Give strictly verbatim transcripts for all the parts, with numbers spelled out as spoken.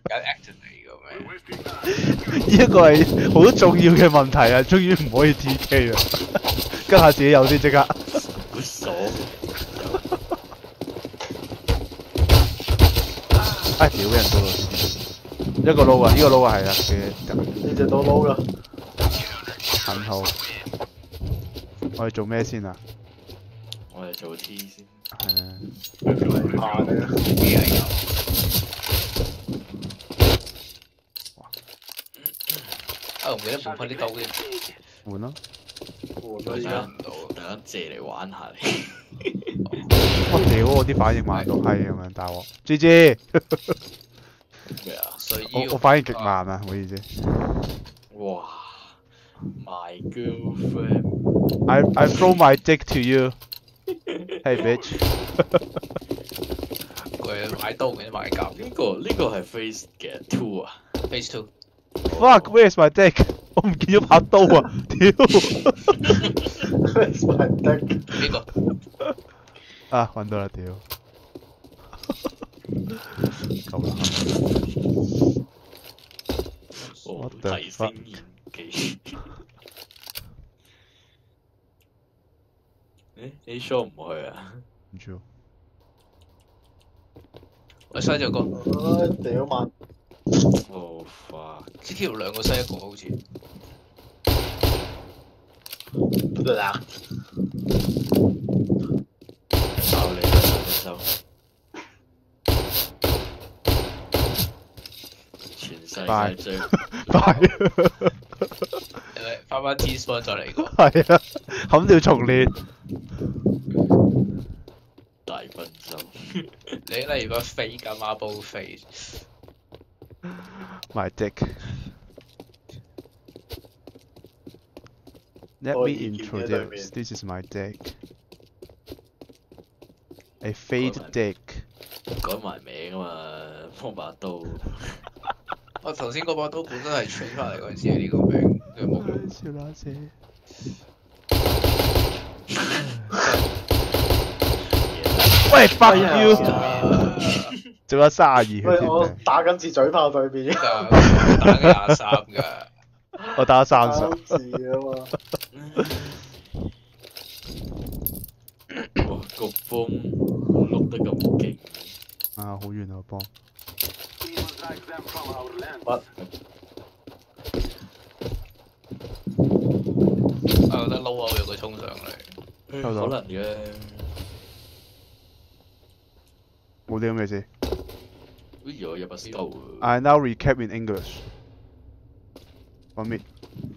緊 activate 咁樣。 呢一個係好重要嘅問題啊！終於唔可以 T K 啦，跟下自己有先即刻。 好爽！ 哎，屌俾人到啦！一個撈啊，呢個撈啊係啊嘅。 呢隻都撈啦。 很好。我哋做咩先啊？ 我哋做 T 先。 係啊。 怕你啊！ 啊，唔記得換翻啲兜嘅。 換咯。 換咗而而家。 唔到，等間借嚟玩下你。 我屌！我啲反應慢到閪咁樣，大鑊。G G。 咩啊？ 我我反應極慢啊，唔好意思。 哇 ！My girlfriend。 I I throw my dick to you. Hey bitch. 佢買刀嘅買甲。 呢個呢個係 Phase 嘅 two 啊 ，Phase two。 Fuck! Where's my dick? 我唔見咗把刀啊！屌 ！Where's my dick？ 呢個啊，揾到啦！屌，夠啦！ 我提升演技。誒 ，A shot 唔去啊？ 唔知喎。 我西隻歌。 唉，屌慢！ 哦 fuck！G T 兩個西一個好似。 嗱， 爆你啦，手！全世界最快！ 翻翻 T spawn 再嚟過。 係啊，冚掉重練。 大分手。 你例如個飛咁馬步飛。 My dick. Let me introduce. This is my dick. A fade dick. 改埋名啊嘛，幫把刀。 我頭先嗰把刀本身係傳翻嚟嗰陣時係呢個名，佢冇用。 笑啦姐。喂 ，fuck you！仲有三十二喂，我打緊次嘴炮對面。 打緊廿三㗎。 我打咗三十。 字啊嘛。 哇，個風碌得咁勁。 啊，好遠啊，幫。 乜？ 我覺得撈我有佢衝上嚟。 可能嘅。 冇啲咁嘅事。 好似我有把刀。 I now recap in English. One mid.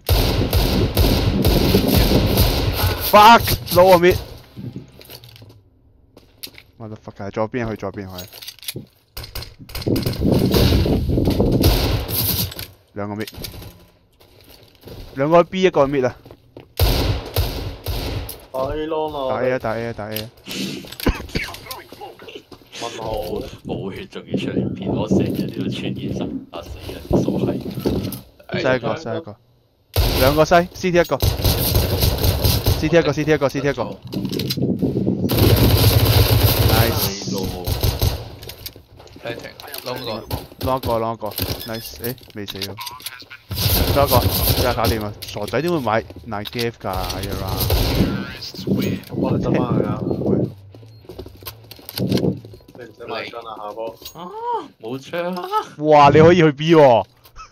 Fuck! Low on mid. Motherfucker！左邊去，左邊去。兩個 mid，兩個 B 一個 mid 啊！ 打 A long 啊！ 打 A 啊！打 A 啊！打 A 啊！ 問號冇血仲要出嚟騙我，成日呢度穿嘢衫嚇死人，傻閪！ 西一個，西一個，兩個西 ，C T 一個 ，C T 一個 ，C T 一個 ，C T 一個 ，nice。 停停，攞個， 攞一個，攞一個 ，nice。誒，未死喎，攞一個，即刻搞掂啊！傻仔點會買 nine give 㗎？哎呀啦！ 我哋執翻佢啊！你唔使買槍啊，下波。 啊，冇槍啊！ 哇，你可以去 B 喎！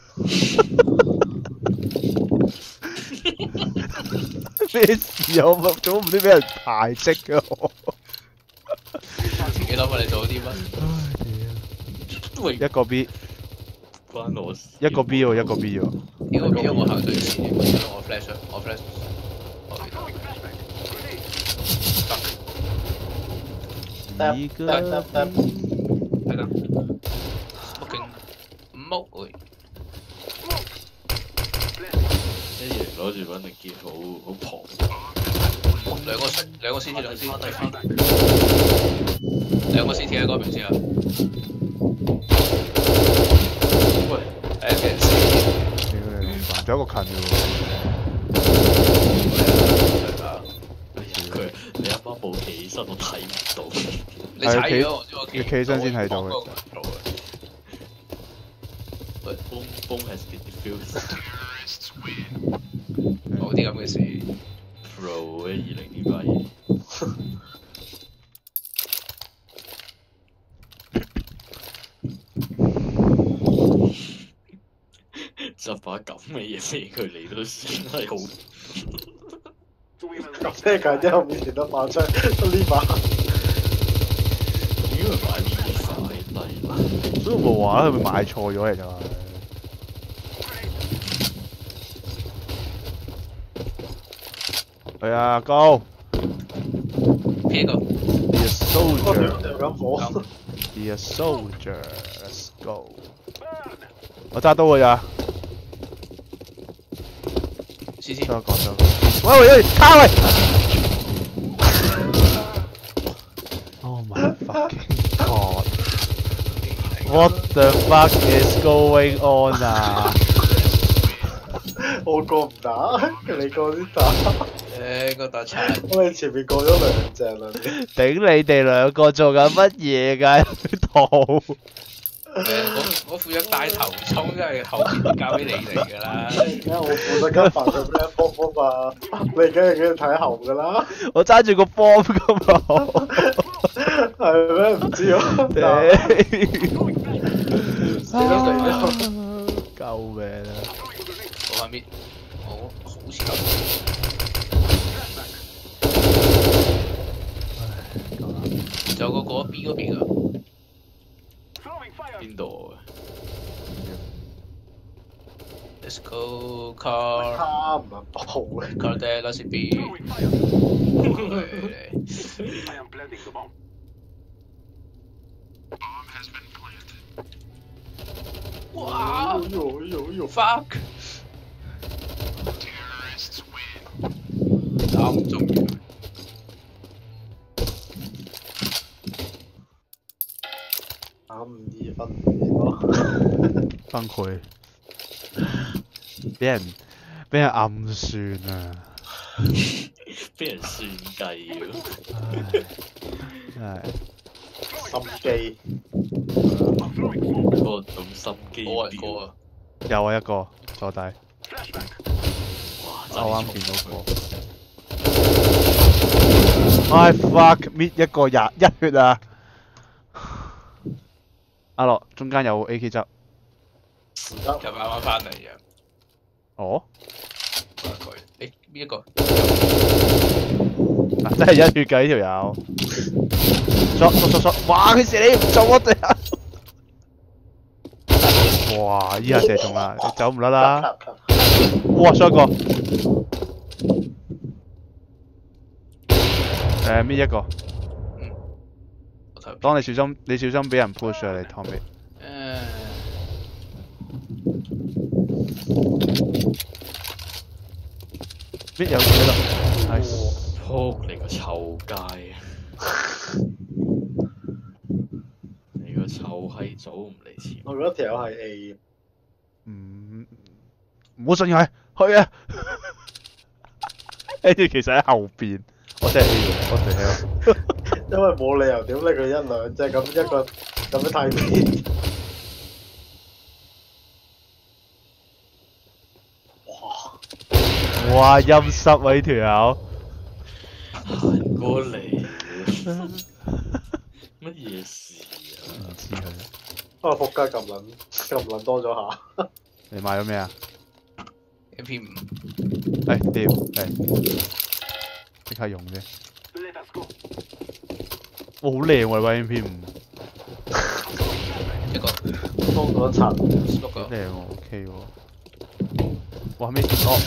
咩事啊？我做唔知俾人排斥嘅我。 自己諗下你做啲乜？ 喂， 一個 B， 關我事。 一個 B 喎，一個 B 喎。 呢個 B 有冇行最前？我 flash 我 flash。 一個 B。 係啦。smoking 五屋會。 一嘢攞住穩定劍，好好龐。 兩個兩個 C T 兩個 C T。兩個 C T 喺嗰邊先啊！喂，誒其實屌你老闆，仲有一個近嘅喎。 佢你啱啱冇企起身，我睇唔到。 你踩咗我，我要企起身先睇到嘅。 But boom boom has been defused。 冇啲咁嘅事。 Pro 嘅二零呢把嘢。執把咁嘅嘢俾佢嚟都算係好。 咁咩計啫？我面前都把槍，得呢把。 點解佢買呢啲快低啦？ 所以我冇話啦，佢咪買錯咗嚟就係。係啊，高。 邊個 Be a soldier. 掉緊火。 Be a soldier. Let's go. 我揸刀㗎咋。 試試。 再講再講。喂喂喂，卡喂 ！Oh my fucking god! What the fuck is going on 啊？ 我過唔打，你過先打。 誒，個打叉。 我哋前面過咗兩隻啦。 頂你哋兩個做緊乜嘢㗎？喺度。 誒，我我負責帶頭衝，即係後邊交俾你哋㗎啦。 而家我負責跟埋佢咩波波嘛，你梗係梗係睇後㗎啦。 我揸住個 bomb 㗎嘛。 係咩？唔知喎。死都死咗。 救命啊！ 我下面，我好似咁。仲有個嗰 B 嗰邊啊。 邊度啊 ？Let's go car。 卡唔係爆嘅。 Car there, let's be。哇！ 呦呦呦 ！Fuck！ 打唔中嘅。 打唔二分咯。 崩潰。俾人俾人暗算啊！ 俾人算計喎。 真係。 心機。 嗰個種心機冇人過啊！ 有啊一個坐底。 哇！ 我啱見到個。My fuck！ 搣一個廿一血啊！阿樂中間有 A K 執。 唔得。 就啱啱翻嚟嘅。 哦？ 佢，誒邊一個？ 嗱，真係一血㗎呢條友。索索索索！哇！佢射你唔中我哋啊！哇！依下射中啦，你走唔甩啦！哇！衰一個。誒搣一個。 嗯。我睇。 當你小心，你小心俾人 push 啊！你 Tommy。 誒。 搣有嘢啦 ，nice。 撲你個臭街啊！你個臭閪早唔嚟前。 我覺得條友係 A。 唔唔好信佢，去啊！跟住其實喺後邊，我真係 A 喎，我真係 A。 因為冇理由屌你佢一兩隻咁一個咁樣睇片。哇！ 哇！陰濕啊呢條友。 行過嚟，乜嘢事啊？ 唔知佢。 啊！仆街咁撚咁撚多咗下。 你買咗咩啊 ？M P 五。 誒屌誒，即刻用啫。哇！好靚喎，把 M P 五。 一個。 多咗一層。 六個。 靚喎 ，OK 喎。哇！咩哦？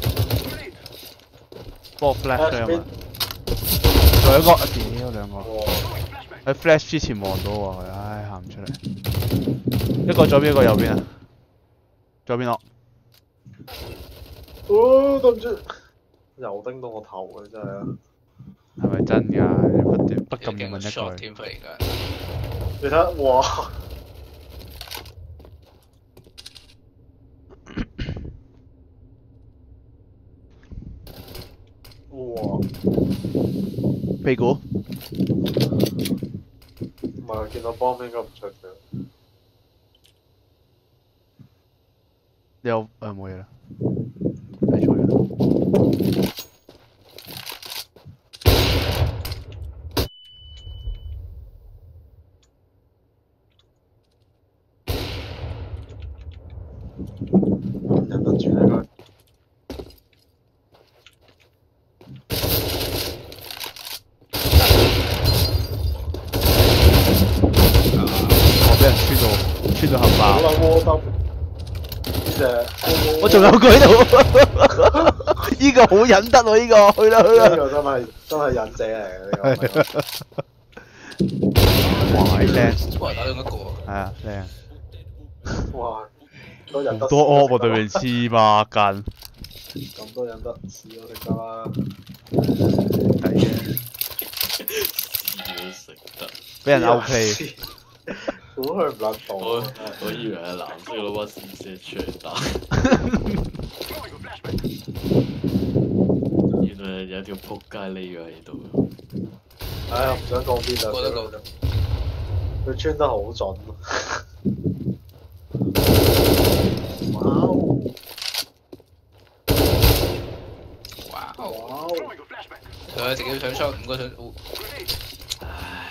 幫我 flash 咗嘛？仲有一個，屌兩個。喺 flash 之前望到喎，唉行唔出嚟。一個左邊，一個右邊啊。左邊落。 哦，對唔住。又叮到我頭啊！真係啊。 係咪真㗎？你不斷不禁要問一句。 添飛而家。 你睇，哇！哇！ 屁股？ 唔係見到幫應該唔出嘅。 你有誒冇嘢啦，睇錯咗。 忍得住呢個。 我俾人穿到穿到冚爆。 好啦，窩兜呢隻， 我仲有個喺度，依個好忍得喎，依個去啦去啦。 呢個真係真係忍者嚟嘅呢個。 哇，靚！ 哇，打中一個。 係啊，靚。 哇！都忍得。 多惡喎對面黐孖筋。 咁都忍得，試都食得啦。 抵嘅。 試都食得。 俾人 outplay。 估佢唔撚到。 我我以為係藍色嗰把閃射出嚟打。原來有條仆街匿咗喺度。 唉，唔想講邊啦。 過得過。 佢穿得好準。哇！ 哇！ 哇！ 佢直接上槍五個上。唉。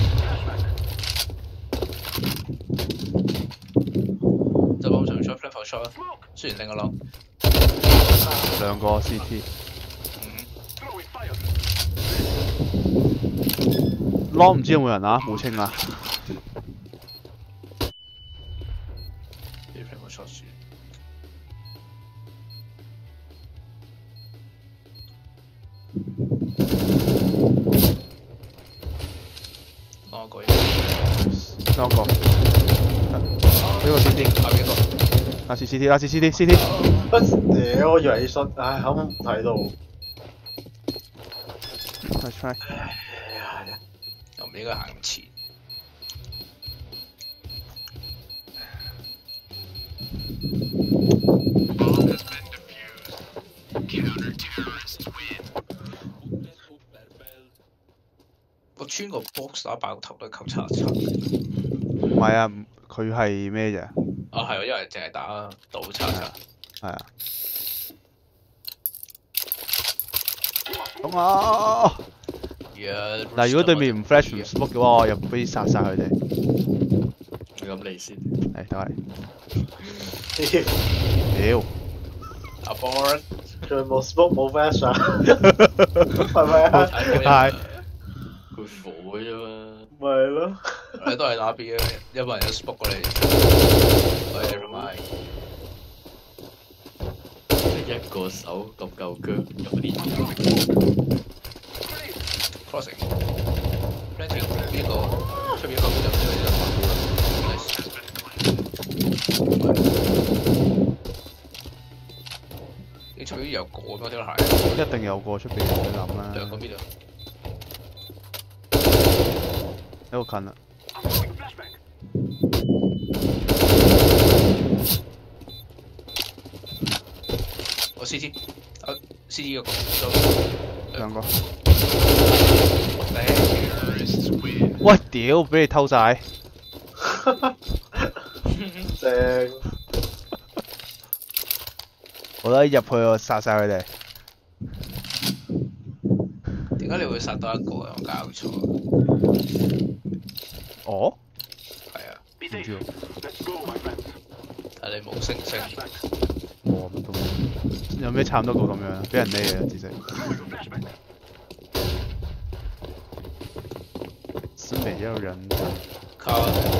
就幫上槍 flat shot 雖然定個窿。 兩個 C T。窿唔知有冇人啊？冇清啊。 啲 flat shot 輸。攞個。 三個。呢個 C T。 下邊個。 拉次 C T， 拉次 C T，C T。 不屌，我以為你信，唉，啱啱唔睇到。 Let's try。 又唔應該行咁前。我穿個 box 打爆頭都係扣七十七。 唔係啊，佢係咩啫？ 啊係啊，因為淨係打倒七十七。 係啊。咁啊！嗱，如果對面唔 flash 唔 smoke 嘅話，我又可以殺晒佢哋。 咁你先。 係都係。屌！ 阿 board。 仲冇 smoke 冇 flash 啊？係咪啊？ 係。 佢火啫嘛。 咪係咯。 你都係打 B 嘅，有冇人有 smoke 過你？喂，同埋。 一個手咁夠腳，有啲 crossing planting 呢個出邊一個就呢個就發布啦 nice 你出邊有個咩條鞋？ 一定有個出邊，你諗啦。 兩個邊度？ 呢個近啦。 我 C T， 啊 C T 個兩個。喂，屌！俾你偷晒。 正。 我覺得入去我殺晒佢哋。 點解你會殺到一個啊？我搞錯。 哦？ 係啊。 唔知喎。 但係你冇星星。 冇乜都冇。有咩差唔多過咁樣？俾人匿嘅，只識。是沒有人。 靠。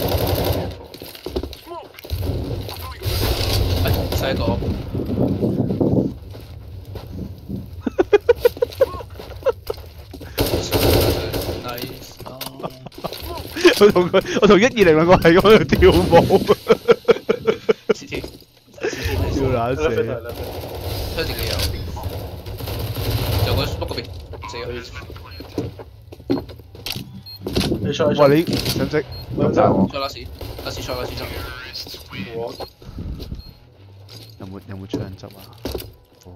哎，西個。nice。 我同佢，我同一二零兩個係咁喺度跳舞。 C T。 笑撚死。 推自己有。有個 smoke 嗰邊，死咗。 你出你出。 喂，你識唔識咁炸我？ 再拉屎，拉屎出，拉屎出。 有冇有冇槍執啊？哦。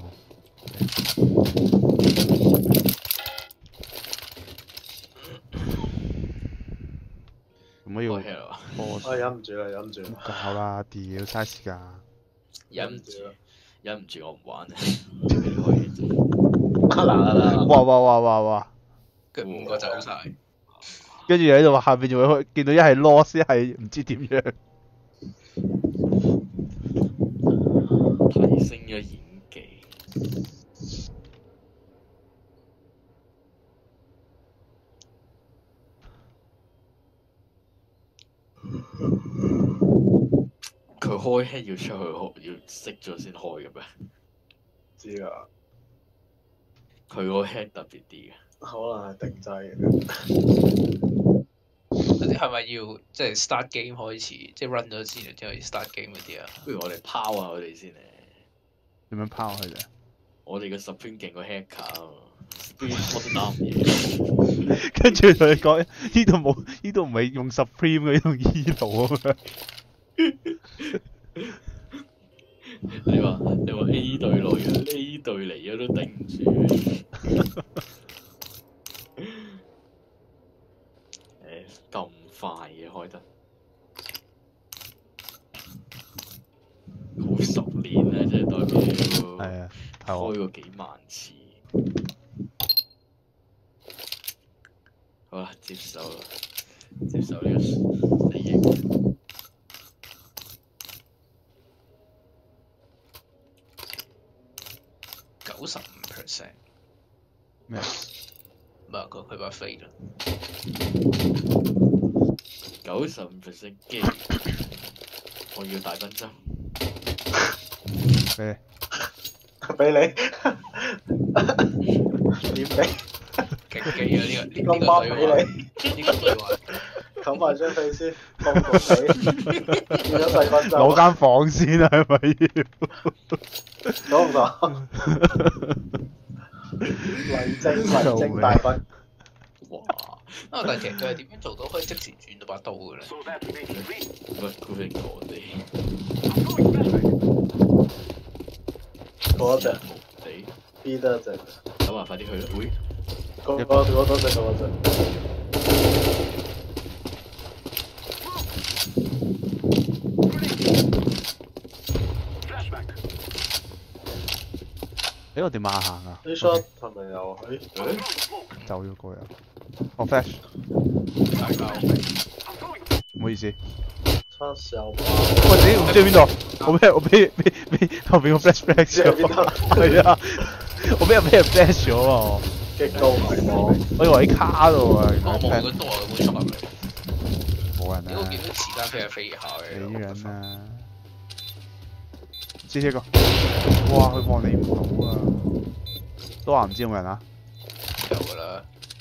咁我要。 我忍唔住啦，忍唔住啦。 搞啦，屌嘥時間。 忍唔住，忍唔住我唔玩，俾你開嘅啫。 嗱嗱嗱， 哇哇哇哇哇！ 佢五個走晒， 跟住喺度下邊仲會見到一係 loss 一係唔知點樣。 提升咗演技。佢開 head 要出去開，要熄咗先開嘅咩？ 知啊， 佢個 head 特別啲嘅。 可能係定製嘅。 嗰啲係咪要即係 start game 開始，即係 run 咗先，之後 start game 嗰啲啊？ 不如我哋拋下佢哋先咧。 點樣拋佢哋？ 我哋嘅 Supreme 勁過 hacker 啊！Supreme 我都打唔贏。 跟住同你講，呢度冇，呢度唔係用 Supreme 嘅，用 E 路啊嘛。 你話你話 A 隊來嘅 A 隊嚟咗都頂唔住。誒咁快嘅開得，好熟練啊！即係代表係啊，係開我過幾萬次。好啦，接受啦，接受呢個死刑。 九十五 percent 咩？ 唔係佢佢把飛啦， 九十五 percent 機，我要大分針。 俾俾你點俾？ 勁機啊！呢個呢咁呢個包俾對話， 你， 呢個對話冚埋張被先，放個被，變咗細分攞鐘。 間房先啊，係咪要？ 爽唔爽？麗晶麗晶大分。 哇！啊，但係其實佢係點樣做到可以即時轉到把刀嘅咧？ 乜估你我哋嗰隻地 B 得一隻， 咁啊！快啲去啦！會嗰嗰嗰嗰隻嗰隻。 呢個點馬行啊？ 呢 shot 係咪有？誒誒走咗過去。我 flash， 大交唔好意思。 叉燒包。 喂，你唔知喺邊度？我俾我俾俾俾後邊個 flash flash 咗。係啊，我俾人俾人 flash 咗啊！ 激高迷茫。 我以為喺卡度啊，原我來望佢多啊，會衝入嚟。 冇人啊屌我見！到子彈飛係飛下死嘅。 人啊！知呢個，哇！佢望你唔到啊！都話唔知有冇人啊？ 有㗎啦，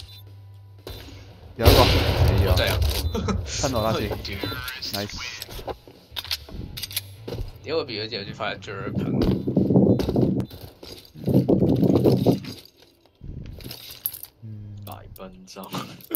有一個死咗， 真係有。 吞落啦先唔知 ，nice。 屌我變咗之後先發現 Jerpen， 嗯， 大奔針。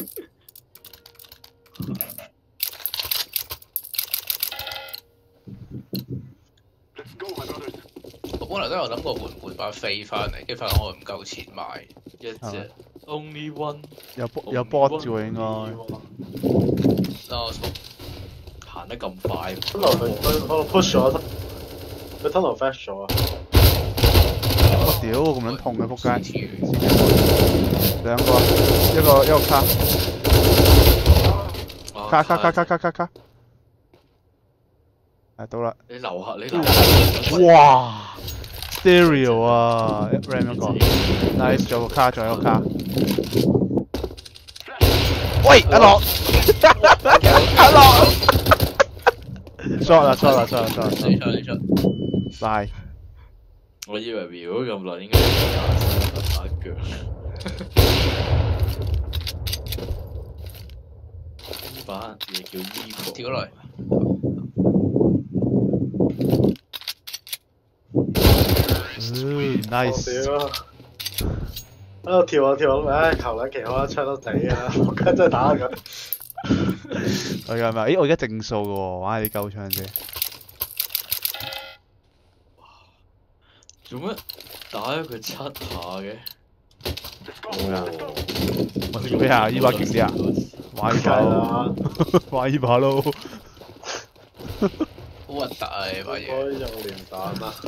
我本來都有諗過換換把飛翻嚟，跟住發現我唔夠錢買。 一隻 only one 有波有波住喎應該。 嗱我行得咁快， 吞落佢佢可能 push 咗，佢吞落 flash 咗啊！ 我屌咁撚痛嘅仆街！ 街。 兩個，一個一個卡， 啊卡卡卡卡卡卡卡，係到啦！ 你留下，你留下。 哇 ！Stereo 啊 ，ram 一個 ，nice，仲有個卡，仲有個卡。喂，阿樂，阿樂，shot 啦，shot 啦，shot 啦，shot 啦你出你出。 ，bye。 我以為瞄咗咁耐應該打打腳。呢把嘢叫 Evo。 跳落嚟。 嗯，nice。 屌啊！喺度跳下跳下，唉，求撚期開一槍都死啊！我家真係打緊。 我係咪？咦，我而家正數嘅喎，玩下啲鳩槍先。 做乜打咗佢七下嘅？ 哦，我識咩啊？呢把勁啲啊！玩呢把咯，玩呢把咯。 好核得啊！呢把可嘢。 以用連彈啊！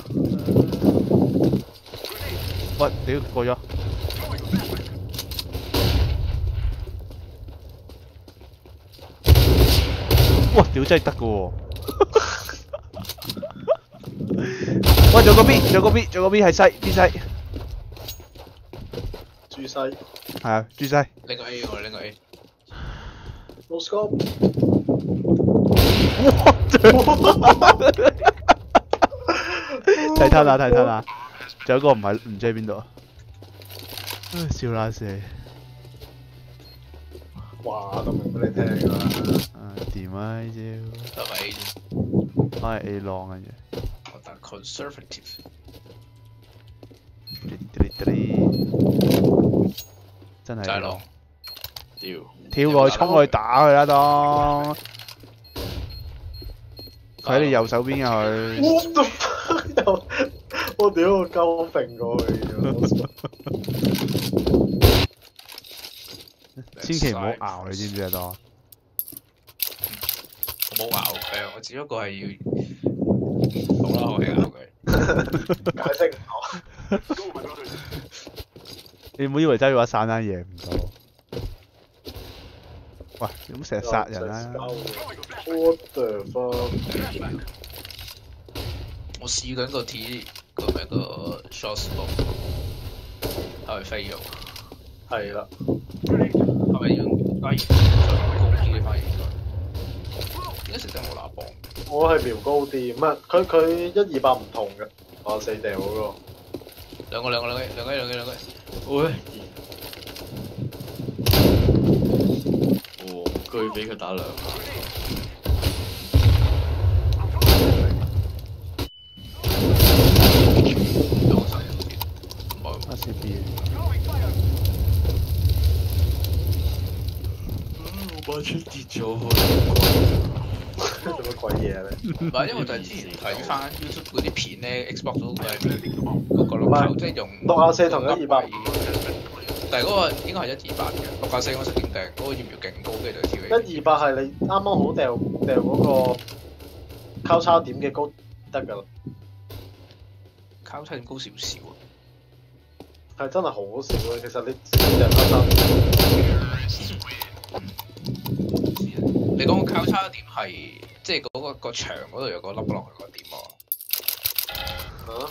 喂，屌過咗。哇！屌真係得嘅喎。喂，仲有個 B，仲有個 B，仲有個 B 係西 B 西。 豬西。 係啊，豬西。 拎個 A 我拎個 A。 No scope。 睇睇啦，睇睇啦。仲有一個唔係唔知喺邊度啊？笑啦死！ 話都明俾你聽㗎啦。 啊掂啊呢得咪 A 啫。 招，我係 A 浪跟住。 我打 conservative。 真係。 就係浪。 屌！ 跳過去衝過去打佢啦當。佢喺你右手邊啊佢。 What the fuck？我屌我鳩揈過去嘅。 千祈唔好熬你知唔知啊當？ 我冇咬佢，我只不過係要好啦，我係咬佢。 解釋唔到。 你唔好以為真係話散單贏唔到。喂，你唔好成日殺人啦 ！What the fuck？ 我試緊個 T 個咩個 short spot， 係咪飛咗？ 係啦。 係咪要加熱高啲嘅反而應該？點解成真冇拿磅？ 我係瞄高啲，唔係佢佢一二八唔同嘅，我四掉嗰個。 兩個兩個兩個兩個兩個兩個。 喂！哦，居俾佢打兩下。 阿 C B。 我把車跌咗去。 做乜鬼嘢咧？ 唔係，因為就係之前睇翻 YouTube 嗰啲片咧 ，Xbox 都係嗰個六頭，即係用六廿四同一二八。 但係嗰個應該係一二八嘅，六廿四我識點掟，嗰個要唔要勁高嘅就跳起。 一二八係你啱啱好掉掉嗰個交叉點嘅高得㗎啦。 交叉點高少少啊！ 係真係好少嘅，其實你直接掉交叉點。 你講個交叉點係即係嗰個個牆嗰度有個凹落去個點喎。 嚇？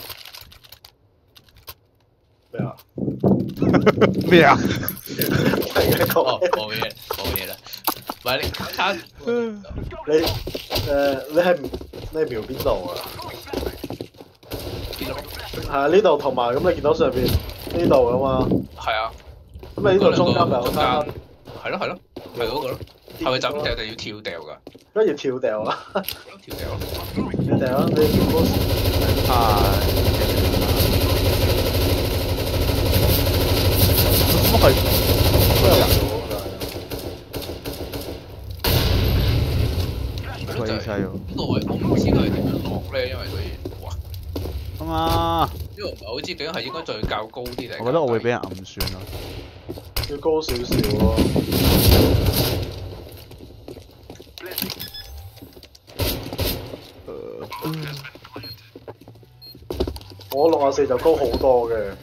咩啊？ 咩啊？ 係嘅哦， 講冇嘢，冇嘢啦。唔係你交叉， 你誒你係你係瞄邊度啊？ 邊度？ 係啊，呢度同埋咁你見到上邊呢度㗎嘛？ 係啊。 咁你呢度中間咪有中間？係咯係咯，係嗰個咯。係咪就咁掉定要跳掉㗎？ 跟住跳掉啊！ 跳掉咯。 你掉啊！你瞄高時。 啊！咁係都有人喎， 鬼細喎。 呢個位我唔知佢係點樣落咧，因為佢哇咁啊！ 因為我唔係好知究竟係應該再較高啲定？ 我覺得我會俾人暗算咯。 要高少少咯。我六廿四就高好多嘅。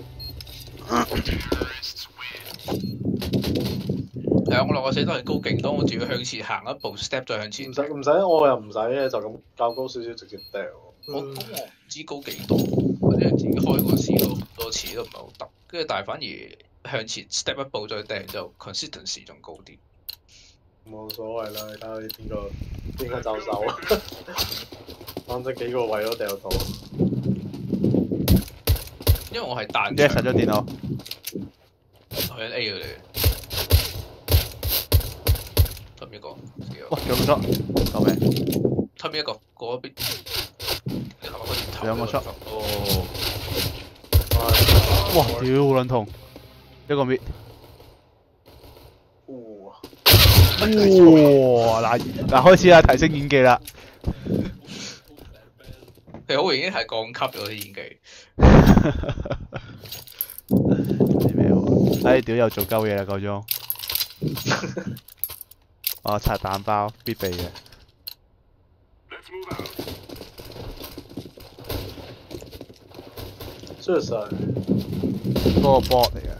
係啊，我六廿四都係高勁多，我仲要向前行一步 step 再向前。 唔使唔使，我又唔使嘅，就咁較高少少直接掉。 我咁我唔知高幾多，或者係自己開過試過好多次都唔係好得，跟住但係反而向前 step 一步再掟就 consistency 仲高啲。 冇所謂啦，你睇下你邊個邊個就手，反正幾個位都掉到。 因為我係彈即係實咗電腦。 去緊 A 嗰度。推邊個？ 哇！仲有個 shot， 救命！ 推邊一個？嗰邊。 兩個 shot。 哦。 哇！屌好撚痛，一個 mid。 哇！ 哇！嗱嗱開始啦，提升演技啦。 其實好明顯係降級咗啲演技。 知咩喎？哎屌又做鳩嘢啦夠鐘。哦，拆彈包必備嘅。 Suicide 嗰個 bot 嚟嘅。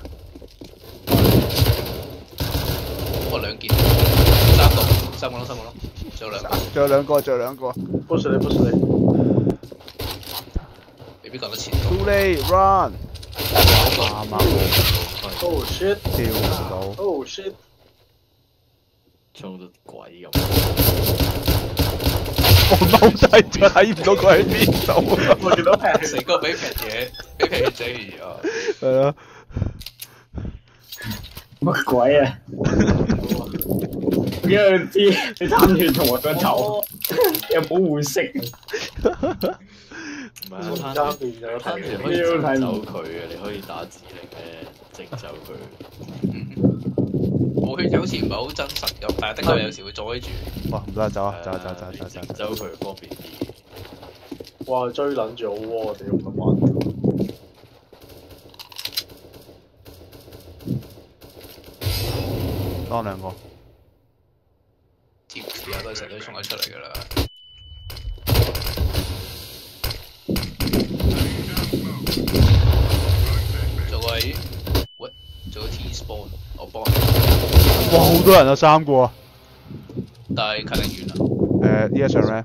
我兩件，三個，三個咯，三個咯，仲有兩個。 仲有兩個，仲有兩個。 push 你 push 你。 未必講得前。 Too late, run！啱啱冇。 Oh shit！ 跳唔到。 Oh shit！ 衝到鬼咁。 我踎低咗，睇唔到佢喺邊度。 我見到劈成個俾劈嘢，俾劈嘢仔啊！ 係啊。 乜鬼啊？因為知你攤住同我個頭，有冇換色？ 唔係啊， 爭變咗攤住可以整走佢嘅，你可以打指令咧整走佢。 冇血就好似唔係好真實咁，但係的確有時會阻住。 哇！唔得，走啊！走走走走走整走佢方便啲。 哇！追撚住好窩，屌咁玩。 當兩個。 貼而家都成日都衝咗出嚟㗎啦。做個喂，做個 T spawn，我幫。 哇！好多人啊，三個啊。 但係近定遠啊？ 誒，依家上 rank。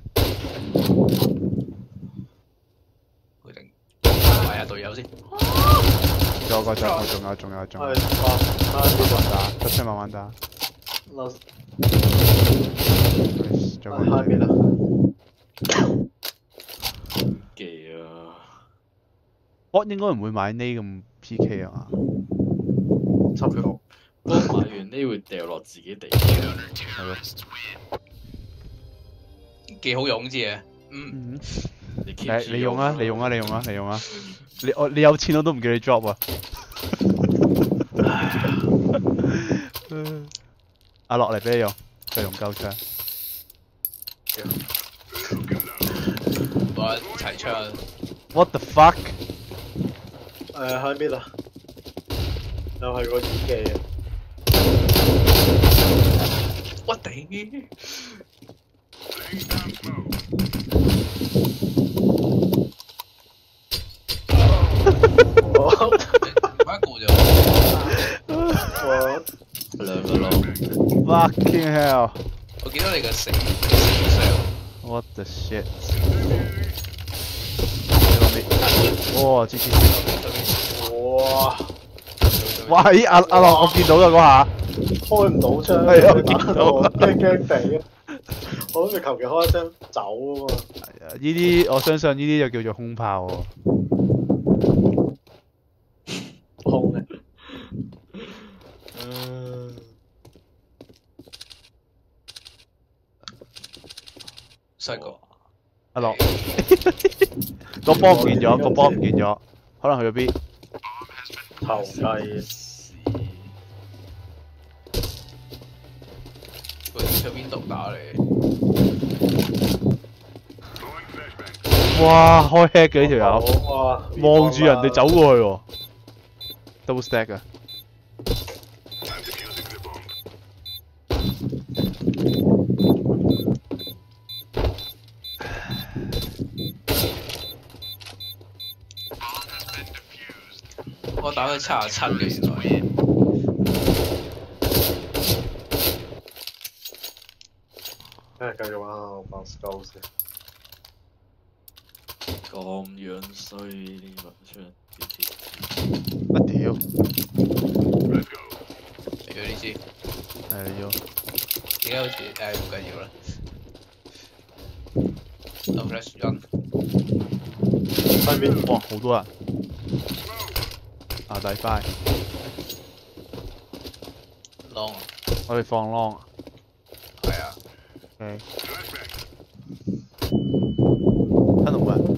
佢定買下隊友先。 仲有個，仲有，仲有，仲有，仲有。 係慢慢慢慢打，出聲慢慢打。 嗱， 仲有下邊啊！ 技啊！ 我應該唔會買呢咁 P K 啊嘛。 插佢落。 不過買完呢會掉落自己地。 係咯。 幾好用知嘅。嗯。 你誒，你用啊！你用啊！你用啊！你用啊！你我你有錢我都唔叫你 drop 啊！阿落嚟俾你用，佢用鳩槍。 我齊槍。 What the fuck？ 誒喺邊啊？又係個演技啊！ 我頂！一個啫。 兩個咯。 Fucking hell！ 我見到你嘅死死 What the shit？ 哇！支持！ 哇！ 哇！咦！阿阿樂，我見到啦嗰下。 開唔到槍。 係啊，我見到。 驚驚地啊！我諗住求其開一聲走啊嘛。 係啊，呢啲我相信呢啲就叫做空炮喎。 空嘅。 嗯。 細個。 阿樂，個波唔見咗，個波唔見咗，可能去咗邊？ 頭雞。 佢喺邊度打你？ 哇！開 head 嘅呢條友， 哇！ 望住人哋走過去喎 ，double stack 啊！ 我打佢七廿七嘅原來。 誒，繼續玩下我玩 C S G O 先。 咁樣衰呢個出乜屌？ 你要呢支？ 係要。 點解好似誒唔緊要啦？No flash run。 喺邊？ 哇！好多人。啊！大快。 long。 我哋放 long。 係啊。 OK。睇到冇人。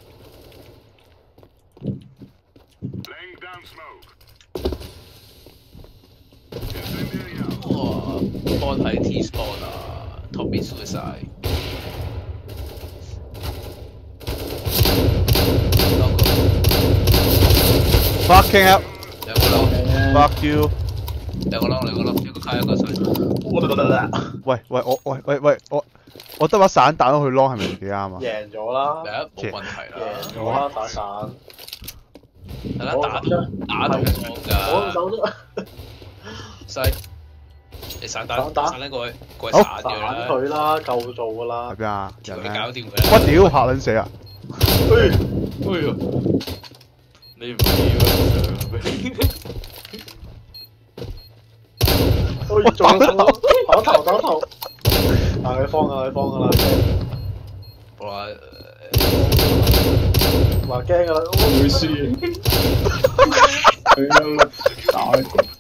哇！波睇 T spawn 啊 ，Tommy suicide。 Fucking hell！ 兩個 long。 Fuck you！ 兩個 long， 兩個 long， 一個開一個水。 喂喂，我喂喂喂，我我得把散彈去 long 係咪幾啱啊？ 贏咗啦！ 第一冇問題啦。 贏咗啦，打散。 係啦， 我打到打到我㗎， 我手啫， 細你散彈打散呢個過去散散咗啦， 佢啦，夠做㗎啦喺。邊啊？ 條你人咧？ 搞掂佢啦。 我屌嚇撚死啊！ 哎哎呦，你唔要啊？ 哎，仲有頭頭頭頭，但係佢慌㗎，佢慌㗎啦， 我話話驚㗎啦， 會輸嘅。佢一打一個。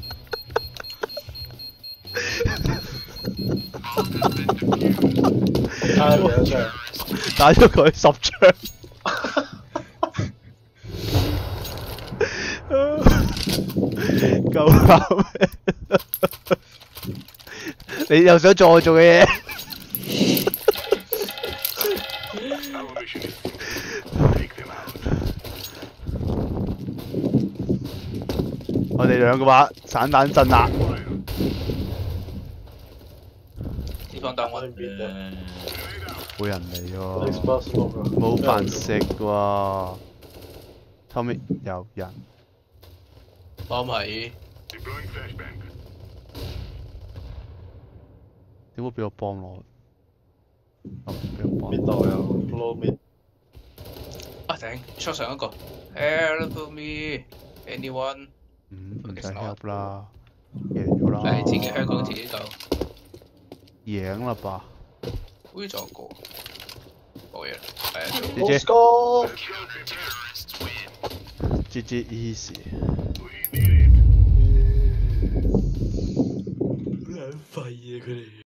睇下幾多槍。 打咗佢十槍。夠膽咩？你又想做我做嘅嘢？我哋兩個把散彈鎮壓。 脂肪彈喺邊啫？ 冇人嚟喎， Xbox Smoke 啊冇飯食喎。後面有人， 幫係點會俾我幫我？哦，俾我幫邊度有 Blow Me？ 啊頂，出上一個 Help me anyone， 嗯，唔使 help 啦，贏咗啦。 係自己香港自己救， 贏啦吧？ 好似仲有個冇嘢，係啊。 姐姐 Let's go！ G G easy。 好撚廢啊佢哋！